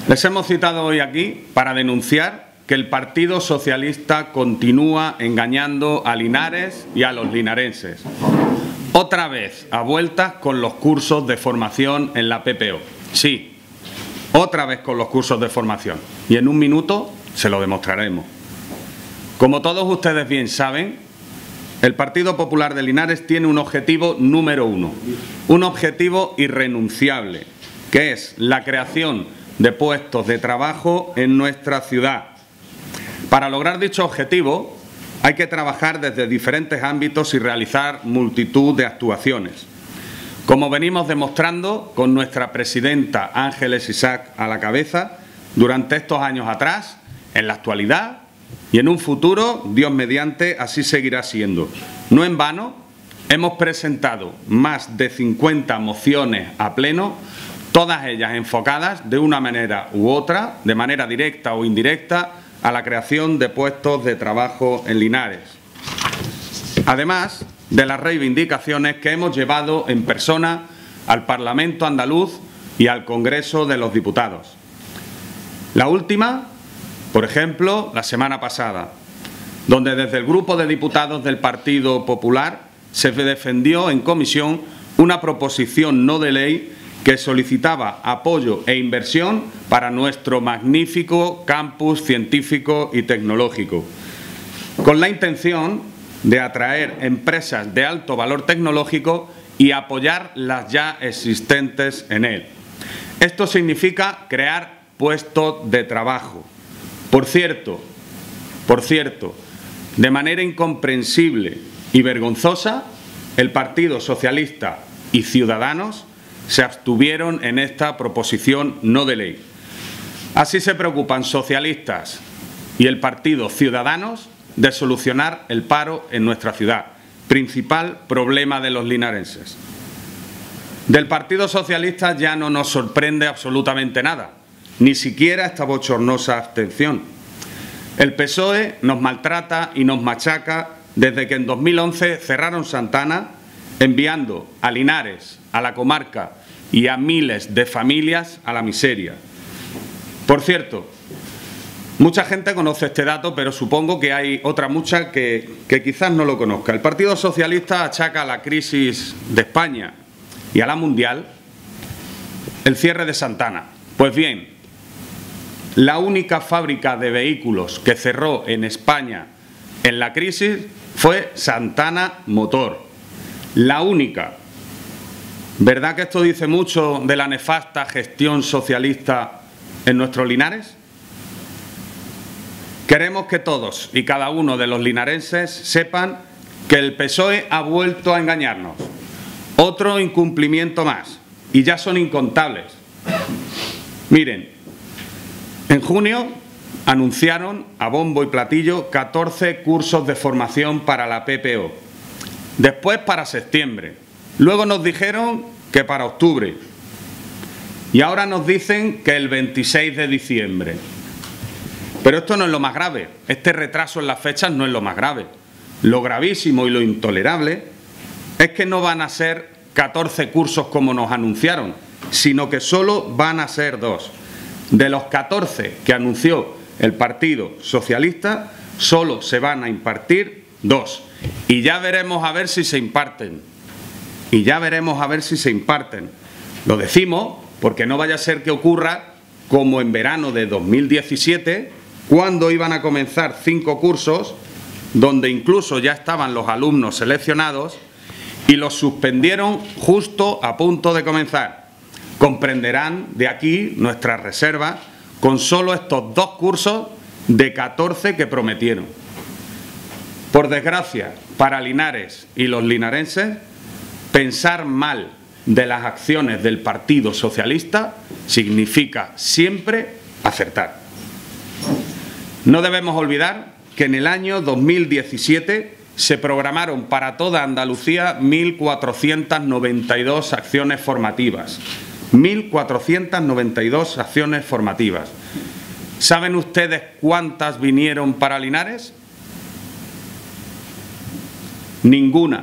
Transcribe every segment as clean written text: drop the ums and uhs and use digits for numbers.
Les hemos citado hoy aquí para denunciar que el Partido Socialista continúa engañando a Linares y a los linarenses. Otra vez a vueltas con los cursos de formación en la PPO. Sí, otra vez con los cursos de formación. Y en un minuto se lo demostraremos. Como todos ustedes bien saben, el Partido Popular de Linares tiene un objetivo número uno, un objetivo irrenunciable, que es la creación de puestos de trabajo en nuestra ciudad. Para lograr dicho objetivo hay que trabajar desde diferentes ámbitos y realizar multitud de actuaciones. Como venimos demostrando con nuestra presidenta Ángeles Isaac a la cabeza durante estos años atrás, en la actualidad y en un futuro, Dios mediante, así seguirá siendo. No en vano, hemos presentado más de 50 mociones a pleno, todas ellas enfocadas de una manera u otra, de manera directa o indirecta, a la creación de puestos de trabajo en Linares. Además de las reivindicaciones que hemos llevado en persona al Parlamento andaluz y al Congreso de los Diputados. La última, por ejemplo, la semana pasada, donde desde el Grupo de Diputados del Partido Popular se defendió en comisión una proposición no de ley que solicitaba apoyo e inversión para nuestro magnífico campus científico y tecnológico, con la intención de atraer empresas de alto valor tecnológico y apoyar las ya existentes en él. Esto significa crear puestos de trabajo. Por cierto, de manera incomprensible y vergonzosa, el Partido Socialista y Ciudadanos se abstuvieron en esta proposición no de ley. Así se preocupan socialistas y el Partido Ciudadanos de solucionar el paro en nuestra ciudad, principal problema de los linarenses. Del Partido Socialista ya no nos sorprende absolutamente nada, ni siquiera esta bochornosa abstención. El PSOE nos maltrata y nos machaca desde que en 2011 cerraron Santana, enviando a Linares, a la comarca y a miles de familias a la miseria. Por cierto, mucha gente conoce este dato, pero supongo que hay otra mucha que quizás no lo conozca. El Partido Socialista achaca a la crisis de España y a la mundial el cierre de Santana. Pues bien, la única fábrica de vehículos que cerró en España en la crisis fue Santana Motor. La única. ¿Verdad que esto dice mucho de la nefasta gestión socialista en nuestros Linares? Queremos que todos y cada uno de los linarenses sepan que el PSOE ha vuelto a engañarnos. Otro incumplimiento más, y ya son incontables. Miren, en junio anunciaron a bombo y platillo 14 cursos de formación para la PPO. Después para septiembre. Luego nos dijeron que para octubre. Y ahora nos dicen que el 26 de diciembre. Pero esto no es lo más grave. Este retraso en las fechas no es lo más grave. Lo gravísimo y lo intolerable es que no van a ser 14 cursos como nos anunciaron, sino que solo van a ser 2. De los 14 que anunció el Partido Socialista, solo se van a impartir 2. Y ya veremos a ver si se imparten. Lo decimos porque no vaya a ser que ocurra como en verano de 2017, cuando iban a comenzar 5 cursos, donde incluso ya estaban los alumnos seleccionados y los suspendieron justo a punto de comenzar. Comprenderán de aquí nuestra reserva con solo estos 2 cursos de 14 que prometieron. Por desgracia, para Linares y los linarenses, pensar mal de las acciones del Partido Socialista significa siempre acertar. No debemos olvidar que en el año 2017 se programaron para toda Andalucía 1.492 acciones formativas. 1.492 acciones formativas. ¿Saben ustedes cuántas vinieron para Linares? Ninguna.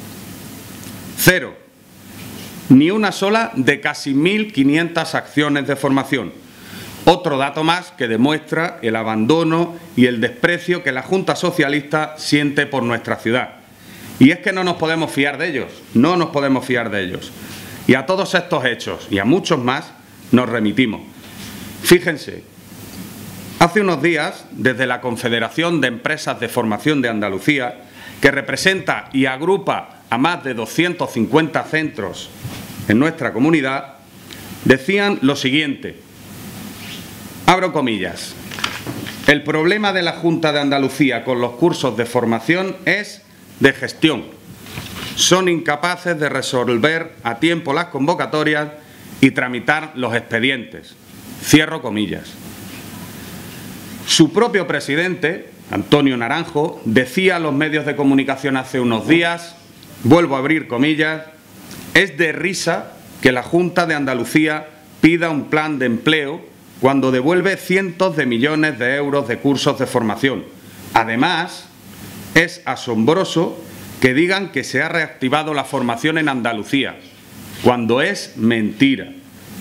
0. Ni una sola de casi 1.500 acciones de formación. Otro dato más que demuestra el abandono y el desprecio que la Junta Socialista siente por nuestra ciudad. Y es que no nos podemos fiar de ellos, no nos podemos fiar de ellos. Y a todos estos hechos y a muchos más nos remitimos. Fíjense, hace unos días, desde la Confederación de Empresas de Formación de Andalucía, que representa y agrupa a más de 250 centros en nuestra comunidad, decían lo siguiente, abro comillas, el problema de la Junta de Andalucía con los cursos de formación es de gestión. Son incapaces de resolver a tiempo las convocatorias y tramitar los expedientes. Cierro comillas. Su propio presidente, Antonio Naranjo, decía a los medios de comunicación hace unos días, vuelvo a abrir comillas, es de risa que la Junta de Andalucía pida un plan de empleo cuando devuelve cientos de millones de euros de cursos de formación. Además, es asombroso que digan que se ha reactivado la formación en Andalucía, cuando es mentira.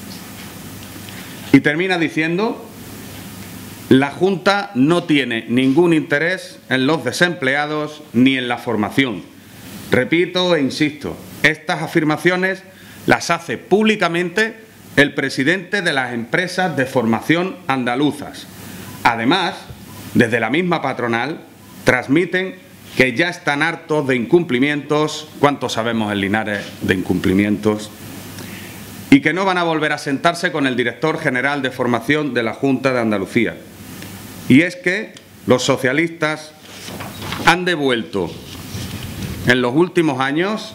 Y termina diciendo, la Junta no tiene ningún interés en los desempleados ni en la formación. Repito e insisto, estas afirmaciones las hace públicamente el presidente de las empresas de formación andaluzas. Además, desde la misma patronal, transmiten que ya están hartos de incumplimientos, ¿cuánto sabemos en Linares de incumplimientos? Y que no van a volver a sentarse con el director general de formación de la Junta de Andalucía. Y es que los socialistas han devuelto en los últimos años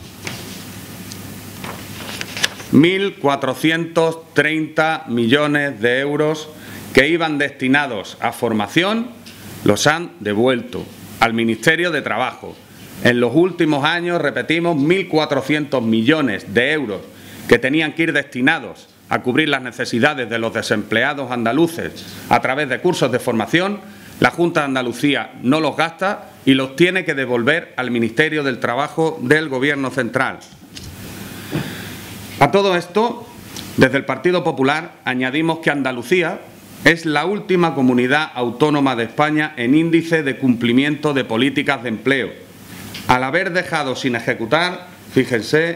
1.430 millones de euros que iban destinados a formación, los han devuelto al Ministerio de Trabajo. En los últimos años, repetimos, 1.400 millones de euros que tenían que ir destinados a cubrir las necesidades de los desempleados andaluces a través de cursos de formación, la Junta de Andalucía no los gasta y los tiene que devolver al Ministerio del Trabajo del Gobierno central. A todo esto, desde el Partido Popular añadimos que Andalucía es la última comunidad autónoma de España en índice de cumplimiento de políticas de empleo, al haber dejado sin ejecutar, fíjense,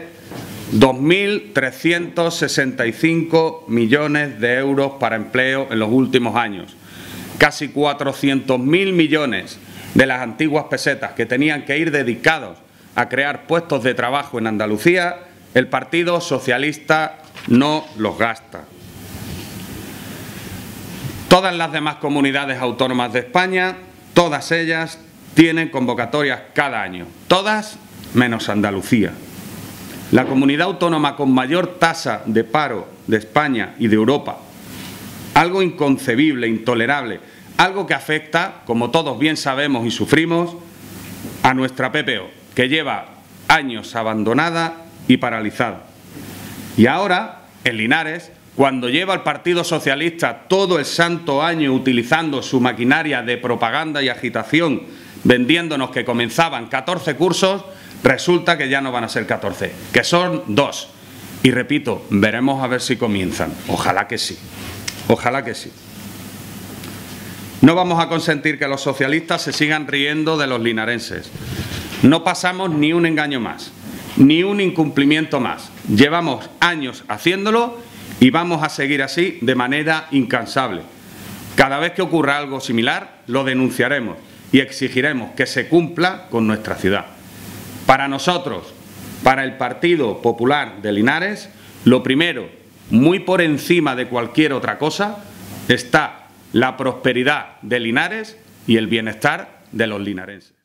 2.365 millones de euros para empleo en los últimos años. Casi 400.000 millones de las antiguas pesetas que tenían que ir dedicados a crear puestos de trabajo en Andalucía, el Partido Socialista no los gasta. Todas las demás comunidades autónomas de España, todas ellas tienen convocatorias cada año, todas menos Andalucía. La comunidad autónoma con mayor tasa de paro de España y de Europa. Algo inconcebible, intolerable, algo que afecta, como todos bien sabemos y sufrimos, a nuestra PPO, que lleva años abandonada y paralizada. Y ahora, en Linares, cuando lleva el Partido Socialista todo el santo año utilizando su maquinaria de propaganda y agitación, vendiéndonos que comenzaban 14 cursos, resulta que ya no van a ser 14, que son 2. Y repito, veremos a ver si comienzan. Ojalá que sí. Ojalá que sí. No vamos a consentir que los socialistas se sigan riendo de los linarenses. No pasamos ni un engaño más, ni un incumplimiento más. Llevamos años haciéndolo y vamos a seguir así de manera incansable. Cada vez que ocurra algo similar, lo denunciaremos y exigiremos que se cumpla con nuestra ciudad. Para nosotros, para el Partido Popular de Linares, lo primero, muy por encima de cualquier otra cosa, está la prosperidad de Linares y el bienestar de los linarenses.